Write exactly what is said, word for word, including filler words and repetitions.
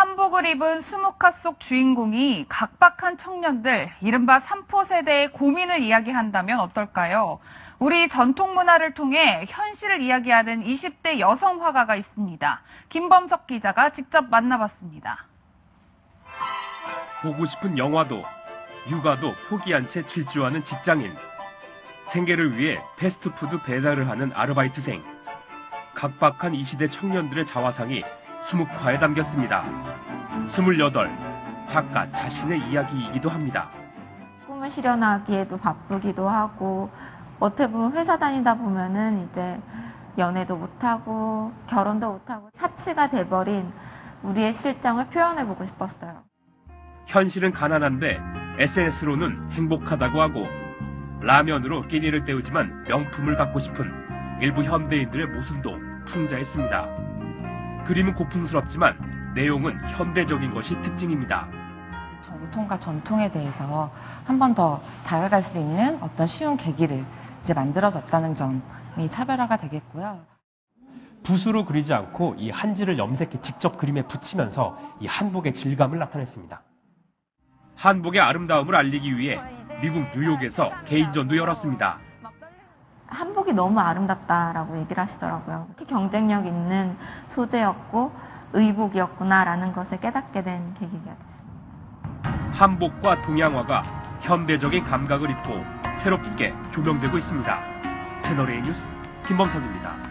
한복을 입은 수묵화 속 주인공이 각박한 청년들, 이른바 삼포 세대의 고민을 이야기한다면 어떨까요? 우리 전통 문화를 통해 현실을 이야기하는 이십 대 여성 화가가 있습니다. 김범석 기자가 직접 만나봤습니다. 보고 싶은 영화도, 육아도 포기한 채 질주하는 직장인, 생계를 위해 패스트푸드 배달을 하는 아르바이트생, 각박한 이 시대 청년들의 자화상이 수묵화에 담겼습니다. 스물여덟, 작가 자신의 이야기이기도 합니다. 꿈을 실현하기에도 바쁘기도 하고, 어떻게 보면 회사 다니다 보면은 이제 연애도 못하고 결혼도 못하고 사치가 돼버린 우리의 실정을 표현해보고 싶었어요. 현실은 가난한데 에스엔에스로는 행복하다고 하고, 라면으로 끼니를 때우지만 명품을 갖고 싶은 일부 현대인들의 모습도 풍자했습니다. 그림은 고풍스럽지만 내용은 현대적인 것이 특징입니다. 정통과 전통에 대해서 한 번 더 다가갈 수 있는 어떤 쉬운 계기를 이제 만들어졌다는 점이 차별화가 되겠고요. 붓으로 그리지 않고 이 한지를 염색해 직접 그림에 붙이면서 이 한복의 질감을 나타냈습니다. 한복의 아름다움을 알리기 위해 미국 뉴욕에서 개인전도 열었습니다. 한복이 너무 아름답다라고 얘기를 하시더라고요. 경쟁력 있는 소재였고 의복이었구나라는 것을 깨닫게 된 계기가 됐습니다. 한복과 동양화가 현대적인 감각을 입고 새롭게 조명되고 있습니다. 채널A 뉴스 김범석입니다.